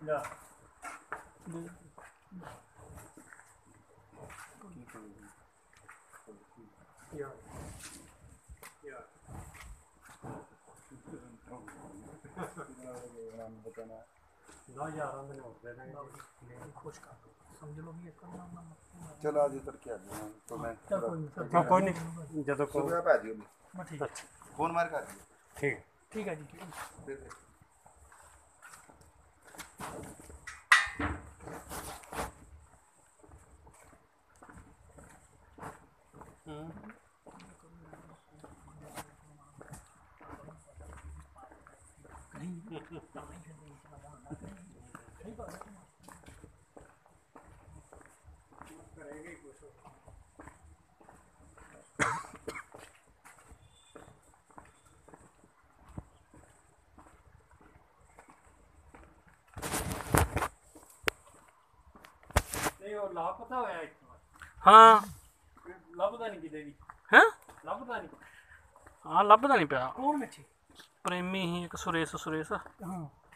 ਜਾ ਯਾ ਯਾ ना यार मैंने और दे देंगे खुश कर दो समझ लो भी एक करना चलो आज उतर के आ जाओ तो मैं हाँ कोई नहीं जब को सुबह पे आ जियो मैं ठीक है फोन मार कर दियो ठीक है जी फिर करेंगे कुछ नहीं और लापता होया हाँ ਲੱਭਦਾ ਨਹੀਂ ਕਿਤੇ ਵੀ ਹੈ ਲੱਭਦਾ ਨਹੀਂ ਹਾਂ ਲੱਭਦਾ ਨਹੀਂ ਪਿਆ ਕੌਣ ਮਿੱਠੀ ਪ੍ਰੇਮੀ ਹੀ ਇੱਕ ਸੁਰੇਸ਼ ਹਾਂ